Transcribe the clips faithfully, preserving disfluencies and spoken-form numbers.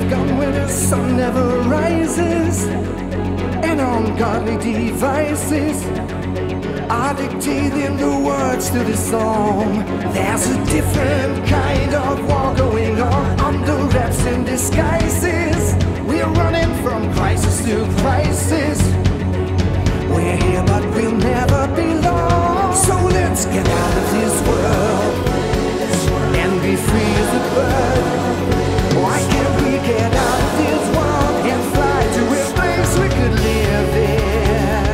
gone where the sun never rises, and ungodly devices are dictating the words to the song. There's a different kind of war going on under wraps and disguises. We're running from crisis to crisis. We're here but we'll never be lost. So let's get out of this world and be free as a bird. Why can't we get out of this world and fly to a place we could live in?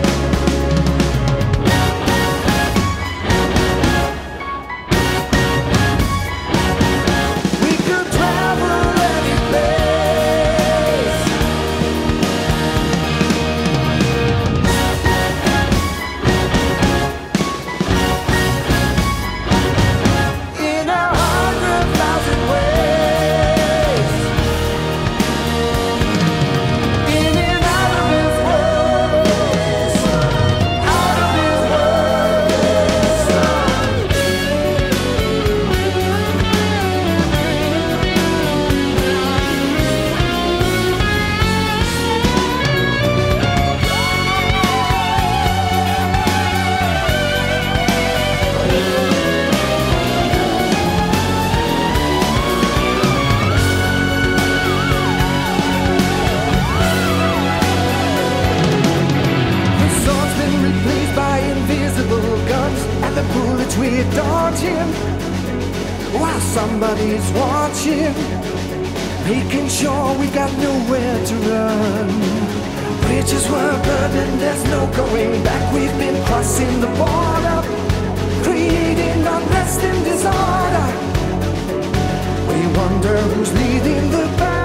We could travel any place. In a hundred thousand ways. In and out of this world. Out of this The sword's been replaced by invisible guns, and the bullets we're dodging while somebody's watching, making sure we've got nowhere to run. Bridges were burned and there's no going back. We've been crossing the border, creating unrest and disorder. We wonder who's leading the battle.